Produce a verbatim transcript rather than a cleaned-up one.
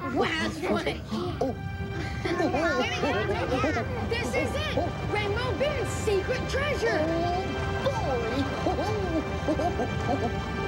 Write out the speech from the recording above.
Wow, that's funny. This is it! Rainbow Beard's secret treasure! Oh, boy!